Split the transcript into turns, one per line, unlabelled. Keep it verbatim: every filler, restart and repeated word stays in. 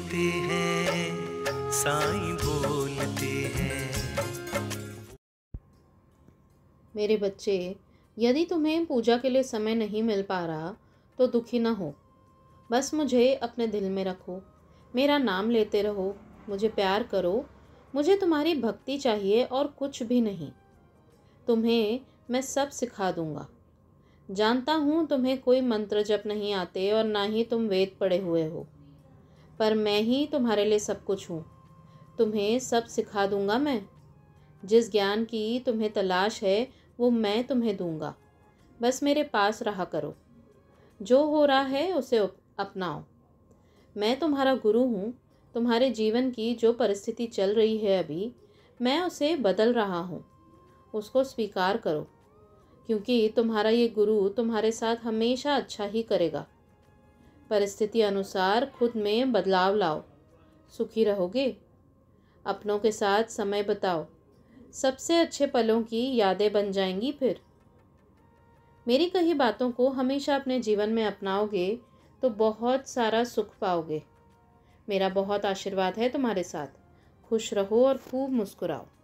बोलते हैं, साईं बोलते हैं।
मेरे बच्चे, यदि तुम्हें पूजा के लिए समय नहीं मिल पा रहा तो दुखी ना हो। बस मुझे अपने दिल में रखो, मेरा नाम लेते रहो, मुझे प्यार करो। मुझे तुम्हारी भक्ति चाहिए और कुछ भी नहीं। तुम्हें मैं सब सिखा दूंगा। जानता हूँ तुम्हें कोई मंत्र जप नहीं आते और ना ही तुम वेद पढ़े हुए हो, पर मैं ही तुम्हारे लिए सब कुछ हूँ। तुम्हें सब सिखा दूंगा मैं। जिस ज्ञान की तुम्हें तलाश है वो मैं तुम्हें दूंगा। बस मेरे पास रहा करो। जो हो रहा है उसे अपनाओ। मैं तुम्हारा गुरु हूँ। तुम्हारे जीवन की जो परिस्थिति चल रही है अभी, मैं उसे बदल रहा हूँ। उसको स्वीकार करो, क्योंकि तुम्हारा ये गुरु तुम्हारे साथ हमेशा अच्छा ही करेगा। परिस्थिति अनुसार खुद में बदलाव लाओ, सुखी रहोगे। अपनों के साथ समय बिताओ, सबसे अच्छे पलों की यादें बन जाएंगी। फिर मेरी कही बातों को हमेशा अपने जीवन में अपनाओगे तो बहुत सारा सुख पाओगे। मेरा बहुत आशीर्वाद है तुम्हारे साथ। खुश रहो और खूब मुस्कुराओ।